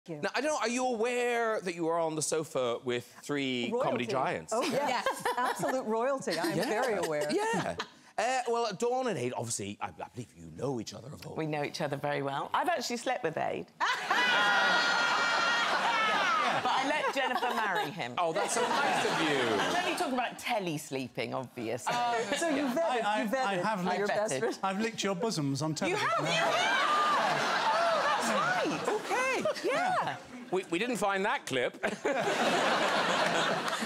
Now, I don't know, are you aware that you are on the sofa with three comedy giants? Oh, yes. Absolute royalty. I'm very aware. Yeah. Well, Dawn and Aid, obviously, I believe you know each other of old. We know each other very well. I've actually slept with Aid. But I let Jennifer marry him. Oh, that's so nice of you. I'm only talking about telly-sleeping, obviously. So you vetted, I've licked your bosoms on television. You have? Oh, that's right. OK. Yeah. We didn't find that clip.